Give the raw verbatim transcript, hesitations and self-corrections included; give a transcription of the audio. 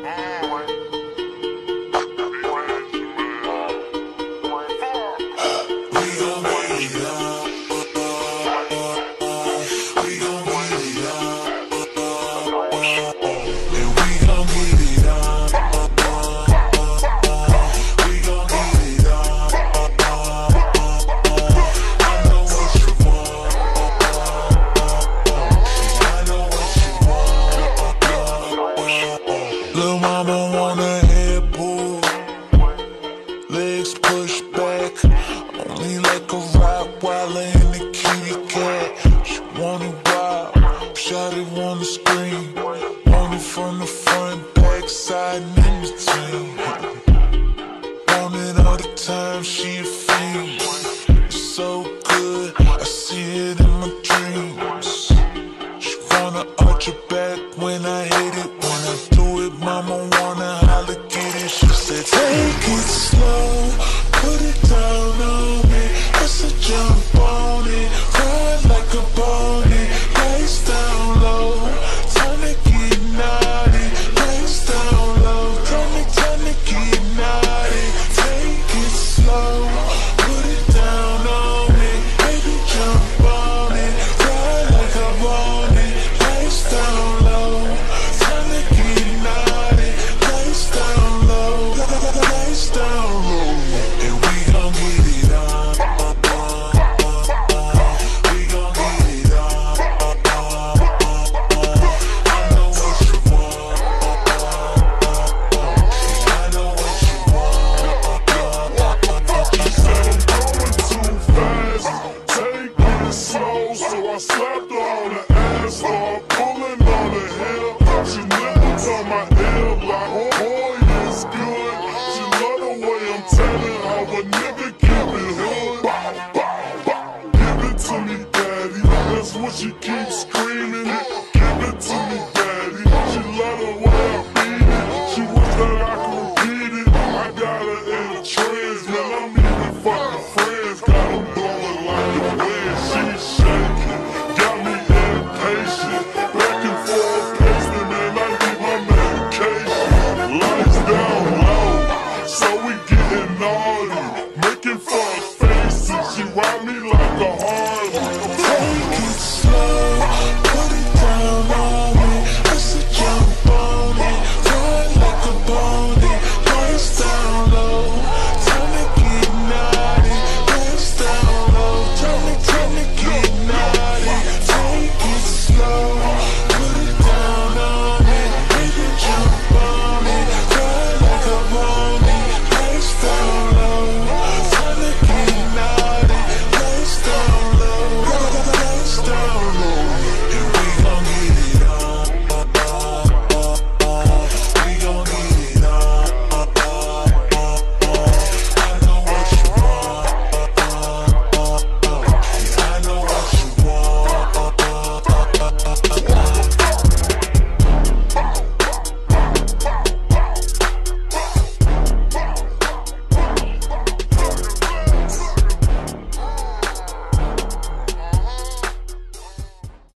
Lil' mama want a head pull, legs push back, only like a Rottweiler in the kitty cat. She want it wild, shawty wanna scream, want it from the front, back, side, and in between. Want it all the time, she a fiend. It's so good, I see it in my dreams. She wanna arch her back when I hit it, when I do it, mama.